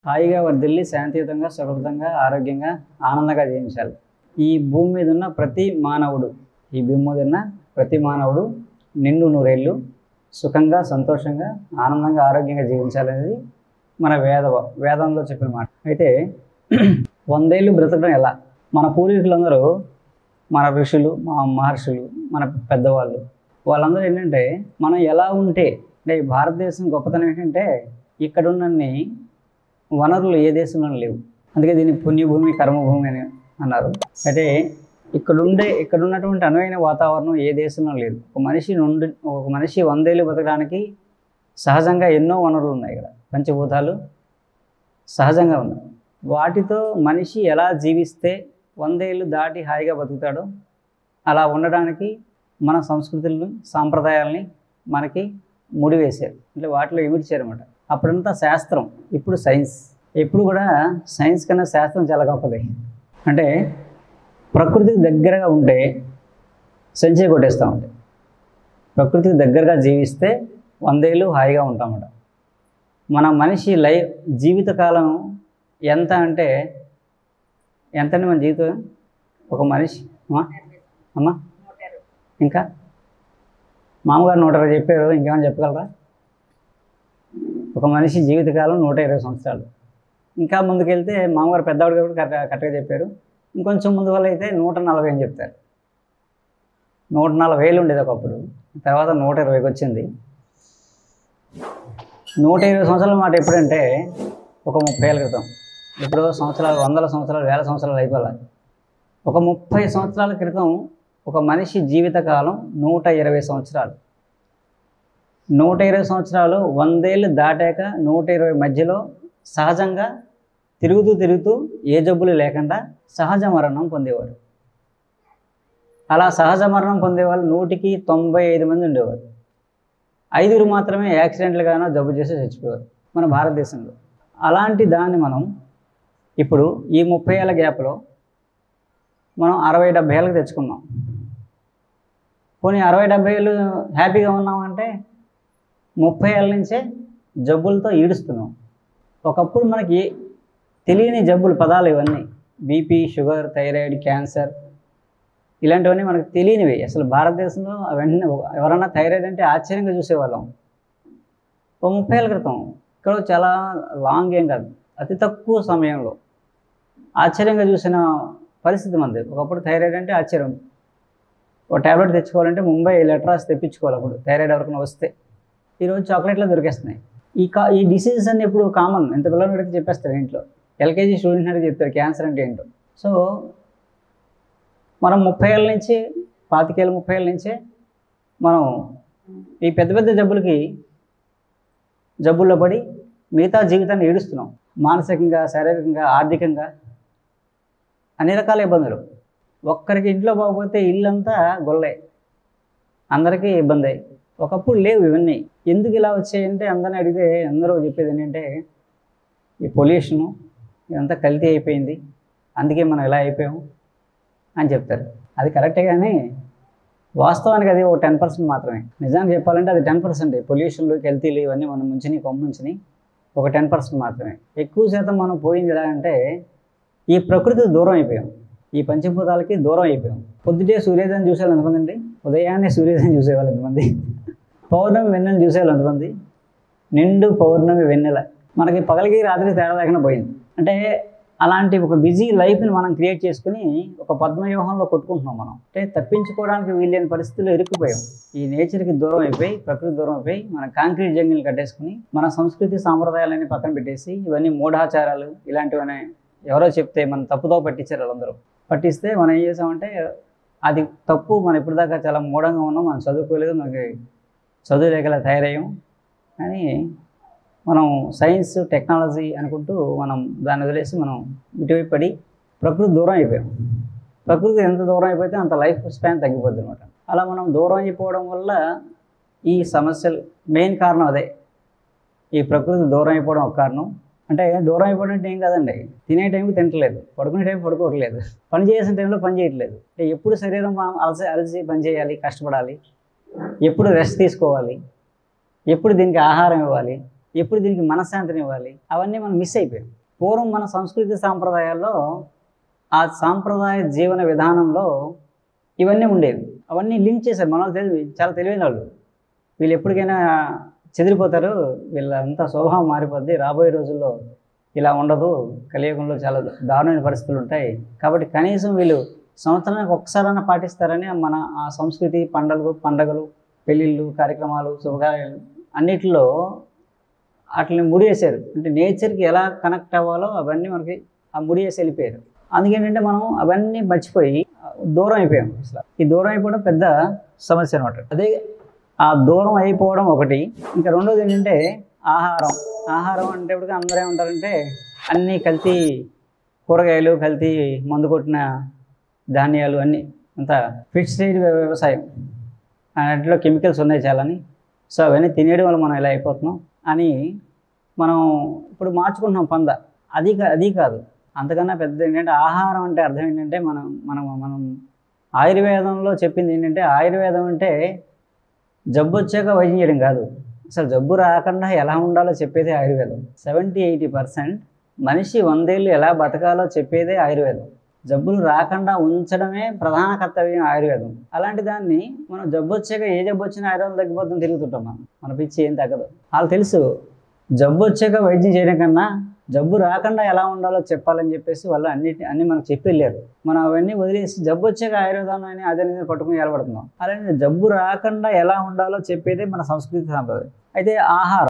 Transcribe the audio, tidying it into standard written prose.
హాయిగా వర్ధిల్లి శాంతియుతంగా, సుఖప్రదంగా, ఆరోగ్యంగా, ఆనందంగా జీవించాలి. ఈ భూమి మీద ఉన్న ప్రతి మానవుడు నిండు నూరేళ్ళు సుఖంగా, సంతోషంగా, ఆనందంగా, ఆరోగ్యంగా జీవించాలనేది మన వేదంలో చెప్పిన మాట. అయితే 100 ఏళ్ళు బ్రతకడం ఎలా? మన పూర్వీకులందరూ, మన ఋషులు, మా మహర్షులు, మన పెద్దవాళ్ళు, వాళ్ళందరూ ఏంటంటే మనం ఎలా ఉంటే, అంటే ఈ భారతదేశం గొప్పతనం ఏంటంటే ఇక్కడున్నన్ని వనరులు ఏ దేశంలో లేవు. అందుకే దీన్ని పుణ్యభూమి, కర్మభూమి అని అన్నారు. అయితే ఇక్కడ ఉన్నటువంటి అనువైన వాతావరణం ఏ దేశంలో లేదు. ఒక మనిషి 100 ఏళ్ళు బతకడానికి సహజంగా ఎన్నో వనరులు ఉన్నాయి. ఇక్కడ పంచభూతాలు సహజంగా ఉన్నాయి. వాటితో మనిషి ఎలా జీవిస్తే 100 ఏళ్ళు దాటి హాయిగా బతుకుతాడో అలా ఉండడానికి మన సంస్కృతులను, సాంప్రదాయాలని మనకి ముడివేశారు. అంటే వాటిలో ఇమిడ్చారన్నమాట. అప్పుడంతా శాస్త్రం, ఇప్పుడు సైన్స్. ఎప్పుడు కూడా సైన్స్ కన్నా శాస్త్రం చాలా గొప్పది. అంటే ప్రకృతికి దగ్గరగా ఉంటే సెంచరీ కొట్టేస్తూ ఉంటాయి. ప్రకృతికి దగ్గరగా జీవిస్తే 100 ఏళ్ళు హాయిగా ఉంటామట. మన మనిషి జీవితకాలం ఎంత అంటే ఎంతండి మన జీవితం? ఒక మనిషి అమ్మా ఇంకా మామగారు 120 చెప్పారు, ఇంకేమైనా చెప్పగలరా? ఒక మనిషి జీవితకాలం 120 సంవత్సరాలు. ఇంకా ముందుకెళ్తే మామగారు పెద్దవాడు కాబట్టి కరెక్ట్గా చెప్పారు. ఇంకొంచెం ముందు వల్ల అయితే 140 అని చెప్తారు. 140 ఏళ్ళు ఉండేది ఒకప్పుడు, తర్వాత 120కి వచ్చింది. 120 సంవత్సరాల మాట ఎప్పుడంటే ఒక 30 ఏళ్ళ క్రితం. ఇప్పుడు సంవత్సరాలు, 100 సంవత్సరాలు, 1000 సంవత్సరాలు అయిపోవాలి. ఒక 30 సంవత్సరాల క్రితం ఒక మనిషి జీవితకాలం 120 సంవత్సరాలు. 120 సంవత్సరాలు 100 ఏళ్ళు దాటాక 120 మధ్యలో సహజంగా తిరుగుతూ ఏ జబ్బులు లేకుండా సహజ మరణం పొందేవారు. అలా సహజ మరణం పొందేవాళ్ళు 100కి 95 మంది ఉండేవారు. 5 మాత్రమే యాక్సిడెంట్లుగానో జబ్బు చేసి చచ్చిపోయారు మన భారతదేశంలో. అలాంటి దాన్ని మనం ఇప్పుడు ఈ 30 ఏళ్ళ గ్యాప్లో మనం 60-70 ఏళ్ళకి తెచ్చుకున్నాం. పోనీ 60-70 ఏళ్ళు హ్యాపీగా ఉన్నామంటే 30 ఏళ్ళ నుంచే జబ్బులతో ఈడుస్తున్నాం. ఒకప్పుడు మనకి తెలియని జబ్బులు, పదాలు ఇవన్నీ, బీపీ, షుగర్, థైరాయిడ్, క్యాన్సర్, ఇలాంటివన్నీ మనకు తెలియనివి. అసలు భారతదేశంలో అవన్నీ ఎవరన్నా థైరాయిడ్ అంటే ఆశ్చర్యంగా చూసేవాళ్ళం ఓ 30 ఏళ్ళ క్రితం. ఇక్కడ చాలా లాంగ్ ఏం కాదు, అతి తక్కువ సమయంలో ఆశ్చర్యంగా చూసిన పరిస్థితి మనది. ఒకప్పుడు థైరాయిడ్ అంటే ఆశ్చర్యం. ఒక ట్యాబ్లెట్ తెచ్చుకోవాలంటే ముంబై లెటర్ తెప్పించుకోవాలి. అప్పుడు థైరాయిడ్ ఎవరికైనా వస్తే. ఈరోజు చాక్లెట్లు దొరికేస్తున్నాయి. ఈ డిసీజెస్ అన్నీ ఇప్పుడు కామన్. ఎంత పిల్లలు అడిగితే చెప్పేస్తారు ఇంట్లో. ఎల్కేజీ స్టూడెంట్ అడిగి చెప్తారు క్యాన్సర్ అంటే ఏంటో. సో మనం 30 ఏళ్ళ నుంచి 25 ఏళ్ళు, 30 ఏళ్ళ నుంచే మనం ఈ పెద్ద జబ్బుల్లో పడి మిగతా జీవితాన్ని ఏడుస్తున్నాం. మానసికంగా, శారీరకంగా, ఆర్థికంగా అన్ని రకాల ఇబ్బందులు. ఒక్కరికి ఇంట్లో బాగోపోతే ఇల్లంతా గొల్లే, అందరికీ ఇబ్బంది. ఒకప్పుడు లేవు ఇవన్నీ. ఎందుకు ఇలా వచ్చాయంటే అందరిని అడిగితే అందరూ చెప్పేది ఏంటంటే ఈ పొల్యూషను, ఇదంతా కల్తీ అయిపోయింది, అందుకే మనం ఇలా అయిపోయాము అని చెప్తారు. అది కరెక్టే, కానీ వాస్తవానికి అది ఒక 10% మాత్రమే. నిజానికి చెప్పాలంటే అది 10%. పొల్యూషన్లు, కల్తీలు ఇవన్నీ మనం కొమ్ముంచిని ఒక 10% మాత్రమే. ఎక్కువ శాతం మనం పోయింది ఎలా అంటే ఈ ప్రకృతికి దూరం అయిపోయాం, ఈ పంచభూతాలకి దూరం అయిపోయాం. పొద్దుటే సూర్యోదయం చూసేవాళ్ళు ఎంతమంది అండి? ఉదయాన్నే సూర్యోదయం చూసేవాళ్ళు ఎంతమంది? పౌర్ణమి వెన్నెలను చూసేవాళ్ళు ఎంతమంది? నిండు పౌర్ణమి వెన్నెల. మనకి పగలికి రాత్రి తేడా లేకుండా పోయింది. అంటే అలాంటి ఒక బిజీ లైఫ్ని మనం క్రియేట్ చేసుకుని ఒక పద్మవ్యూహంలో కొట్టుకుంటున్నాం మనం. అంటే తప్పించుకోవడానికి వీలైన పరిస్థితుల్లో ఇరుక్కుపోయాం. ఈ నేచర్కి దూరం అయిపోయి, ప్రకృతి దూరం అయిపోయి, మన కాంక్రీట్ జంగిల్ కట్టేసుకుని మన సంస్కృతి సాంప్రదాయాలన్నీ పక్కన పెట్టేసి ఇవన్నీ మూఢాచారాలు ఇలాంటివన్నీ ఎవరో చెప్తే మనం తప్పుదో పట్టించారు. వాళ్ళందరూ పట్టిస్తే మనం ఏం చేసామంటే అది తప్పు. మనం ఇప్పటిదాకా చాలా మూఢంగా ఉన్నాం, మనం చదువుకోలేదు, మనకి చదువు లేకలా తయారయ్యాం అని మనం సైన్స్, టెక్నాలజీ అనుకుంటూ మనం దాన్ని వదిలేసి మనం ఇటువైపు పడి ప్రకృతి దూరం అయిపోయాం. ప్రకృతి ఎంత దూరం అయిపోతే అంత లైఫ్ స్పాన్ తగ్గిపోద్ది అనమాట. అలా మనం దూరం అయిపోవడం వల్ల ఈ సమస్యలు మెయిన్ కారణం అదే. ఈ ప్రకృతి దూరం అయిపోవడం ఒక కారణం. అంటే దూరం అయిపోవడం అంటే ఏం కాదండి, తినే టైంకి తింటలేదు, పడుకునే టైం పడుకోవట్లేదు, పని చేసిన టైంలో పని చేయట్లేదు. అంటే ఎప్పుడు శరీరం అలసి పని చేయాలి, కష్టపడాలి, ఎప్పుడు రెస్ట్ తీసుకోవాలి, ఎప్పుడు దీనికి ఆహారం ఇవ్వాలి, ఎప్పుడు దీనికి మనశ్శాంతిని ఇవ్వాలి, అవన్నీ మనం మిస్ అయిపోయాం. పూర్వం మన సంస్కృతి సాంప్రదాయాల్లో, ఆ సాంప్రదాయ జీవన విధానంలో ఇవన్నీ ఉండేవి. అవన్నీ లింక్ చేశారు. మన వాళ్ళు చాలా తెలివైన వాళ్ళు. వీళ్ళు ఎప్పటికైనా చెదిరిపోతారు, వీళ్ళంతా స్వభావం మారిపోద్ది, రాబోయే రోజుల్లో ఇలా ఉండదు, కలియుగంలో చాలా దారుణమైన పరిస్థితులు ఉంటాయి, కాబట్టి కనీసం వీళ్ళు సంవత్సరానికి ఒక్కసారైనా పాటిస్తారని మన ఆ సంస్కృతి పండగలు పెళ్ళిళ్ళు కార్యక్రమాలు శుభకార్యాలు అన్నిటిలో వాటిని ముడివేశారు. అంటే నేచర్కి ఎలా కనెక్ట్ అవ్వాలో అవన్నీ మనకి ఆ ముడివేసి వెళ్ళిపోయారు. అందుకేంటంటే మనం అవన్నీ మర్చిపోయి దూరం అయిపోయాం. అసలు ఈ దూరం అయిపోవడం పెద్ద సమస్య అనమాట. అదే ఆ దూరం అయిపోవడం ఒకటి. ఇంకా రెండోది ఏంటంటే ఆహారం అంటే ఇప్పుడు అందరూ ఏమంటారంటే అన్నీ కల్తీ కూరగాయలు, కల్తీ మందు కొట్టిన ధాన్యాలు, అన్నీ అంతా ఫిక్స్డ్ వ్యవసాయం, అన్నింటిలో కెమికల్స్ ఉన్నాయి చాలని, సో అవన్నీ తినేయడం వల్ల మనం ఇలా అయిపోతున్నాం అని మనం ఇప్పుడు మార్చుకుంటున్నాం పంద. అది కాదు, అంతకన్నా పెద్ద ఏంటంటే ఆహారం అంటే అర్థం ఏంటంటే మనం ఆయుర్వేదంలో చెప్పింది ఏంటంటే, ఆయుర్వేదం అంటే జబ్బు వచ్చాక వైద్యం చేయడం కాదు, అసలు జబ్బు రాకుండా ఎలా ఉండాలో చెప్పేదే ఆయుర్వేదం. 70-80% మనిషి 100 ఏళ్ళు ఎలా బతకాలో చెప్పేదే ఆయుర్వేదం. జబ్బులు రాకుండా ఉంచడమే ప్రధాన కర్తవ్యం ఆయుర్వేదం. అలాంటి దాన్ని మనం జబ్బు వచ్చాక ఏ జబ్బు వచ్చినా ఆయుర్వేదం తగ్గిపోతుంది తిరుగుతుంటాం. మన పిచ్చి ఏం తగ్గదు. వాళ్ళు తెలుసు జబ్బు వచ్చాక వైద్యం చేయడం కన్నా జబ్బు రాకుండా ఎలా ఉండాలో చెప్పాలని చెప్పేసి వాళ్ళు అన్ని మనకు చెప్పి వెళ్ళారు. మనం అవన్నీ వదిలేసి జబ్బు వచ్చాక ఆయుర్వేదాన్ని అదే పట్టుకుని ఏర్పడుతున్నాం. అలానే జబ్బు రాకుండా ఎలా ఉండాలో చెప్పేదే మన సంస్కృతి సాంప్రదాయం. అయితే ఆహారం